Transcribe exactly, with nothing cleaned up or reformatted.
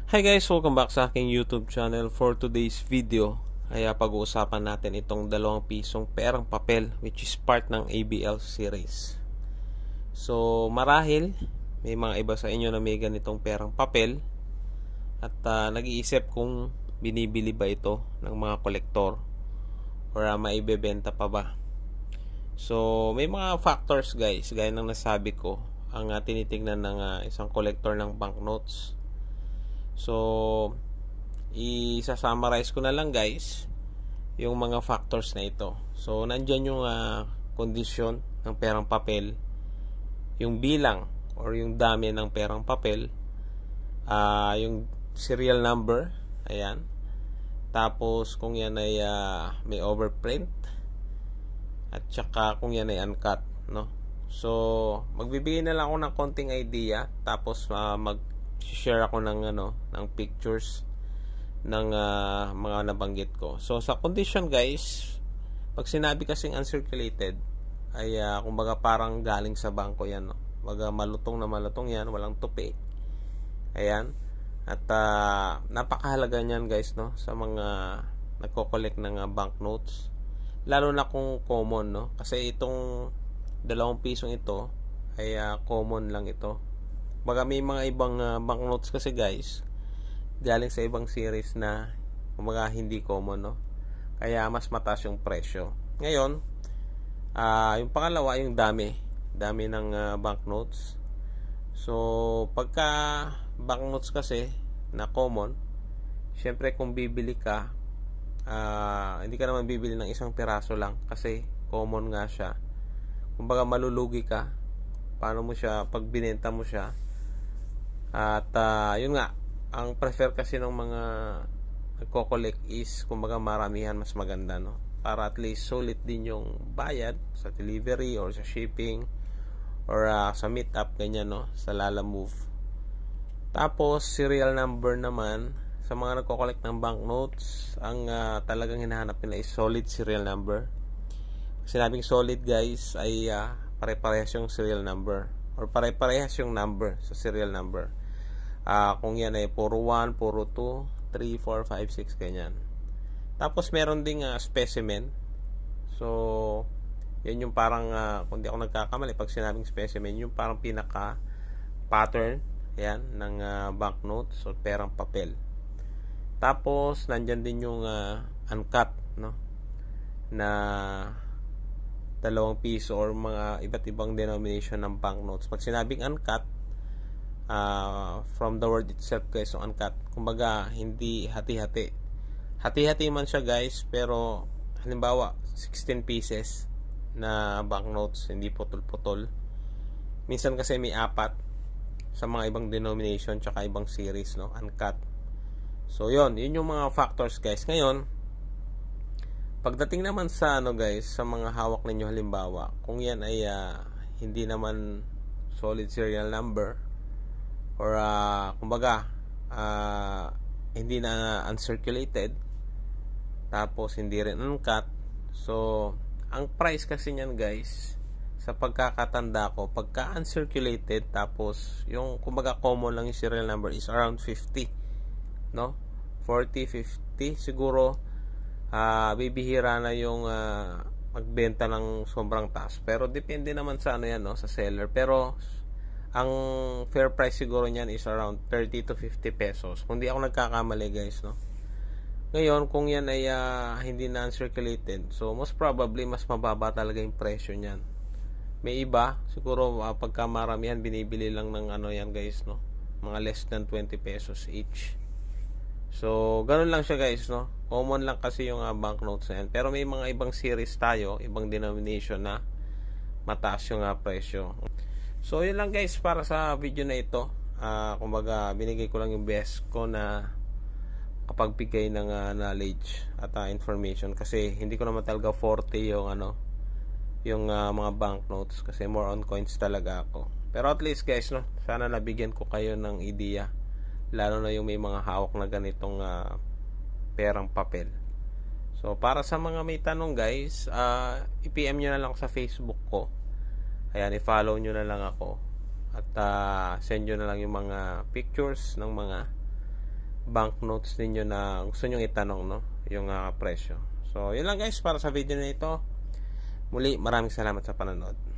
Hi guys, welcome back sa aking YouTube channel. For today's video ay uh, pag-uusapan natin itong dalawang pisong perang papel which is part ng A B L series. So marahil may mga iba sa inyo na may ganitong perang papel at uh, nag-iisip kung binibili ba ito ng mga kolektor or uh, maibebenta pa ba. So may mga factors guys, gaya ng nasabi ko, ang uh, tinitingnan ng uh, isang kolektor ng banknotes. So, i-summarize ko na lang guys yung mga factors na ito. So, nandyan yung uh, kondisyon ng perang papel, yung bilang or yung dami ng perang papel, uh, yung serial number, ayan. Tapos, kung yan ay uh, may overprint, at saka kung yan ay uncut, no? So, magbibigay na lang ako ng konting idea, tapos uh, mag share ako ng ano ng pictures ng uh, mga nabanggit ko. So sa condition guys, pag sinabi kasing uncirculated ay uh, kumbaga parang galing sa bangko yan, no? Baga malutong na malutong yan, walang tupi. Ayan. At uh, napakahalaga niyan guys, no, sa mga nagko-collect ng uh, banknotes. Lalo na kung common, no? Kasi itong dalawang pisong ito ay uh, common lang ito. Baga may mga ibang uh, banknotes kasi guys galing sa ibang series na kumbaga hindi common, no? Kaya mas mataas yung presyo. Ngayon, uh, yung pangalawa yung dami dami ng uh, banknotes. So pagka banknotes kasi na common, syempre kung bibili ka, uh, hindi ka naman bibili ng isang piraso lang kasi common nga siya. Kumbaga malulugi ka paano mo siya pag binenta mo siya. At uh, yun nga, ang prefer kasi ng mga nagko-collect is kumbaga maramihan, mas maganda, no? Para at least sulit din yung bayad sa delivery or sa shipping or uh, sa meet up, ganyan, no? Sa Lalamove. Tapos serial number naman sa mga nagko-collect ng banknotes, ang uh, talagang hinahanap nila is solid serial number. Sinabing solid guys ay uh, pare-parehas yung serial number or pare-parehas yung number sa serial number. Uh, kung yan ay four one, four two, three, four, five, six, ganyan. Tapos meron ding uh, specimen. So yan yung parang uh, kung di ako nagkakamali, pag sinabing specimen, yung parang pinaka pattern yan ng uh, banknotes o perang papel. Tapos nandyan din yung uh, uncut, no, na dalawang piso or mga iba't ibang denomination ng banknotes. Pag sinabing uncut, uh, from the word itself guys, so uncut, kumbaga hindi hati-hati. Hati-hati man siya guys, pero halimbawa sixteen pieces na banknotes, hindi putol-putol. Minsan kasi may apat sa mga ibang denomination tsaka ibang series, no, uncut. So yun, yun yung mga factors guys. Ngayon, pagdating naman sa ano guys, sa mga hawak ninyo halimbawa, kung yan ay uh, hindi naman solid serial number or uh, kumbaga uh, hindi na uncirculated, tapos hindi rin uncut, so ang price kasi niyan guys, sa pagkakatanda ko, pagka uncirculated tapos yung kumbaga common lang yung serial number is around fifty, no, forty, fifty siguro. Uh, bibihira na yung uh, magbenta ng sobrang taas, pero depende naman sa ano yan, no, sa seller. Pero ang fair price siguro niyan is around thirty to fifty pesos kung di ako nagkakamali guys, no. Ngayon kung yan ay uh, hindi na uncirculated, so most probably mas mababa talaga yung presyo niyan. May iba siguro uh, pagka maramihan binibili lang ng ano yan guys, no, mga less than twenty pesos each. So ganun lang siya guys, no. Common lang kasi yung uh, banknotes na yan. Pero may mga ibang series tayo, ibang denomination na mataas yung uh, presyo. So yun lang guys para sa video na ito. uh, Kumbaga binigay ko lang yung best ko na kapagbigay ng uh, knowledge at uh, information. Kasi hindi ko naman talaga forte yung ano, yung uh, mga banknotes, kasi more on coins talaga ako. Pero at least guys, no, sana nabigyan ko kayo ng idea, lalo na yung may mga hawak na ganitong uh, perang papel. So para sa mga may tanong guys, uh, i-P M nyo na lang sa Facebook ko. Ayan, i-follow nyo na lang ako. At uh, send nyo na lang yung mga pictures ng mga banknotes ninyo na gusto nyo itanong, no? Yung uh, presyo. So, yun lang guys para sa video na ito. Muli, maraming salamat sa panonood.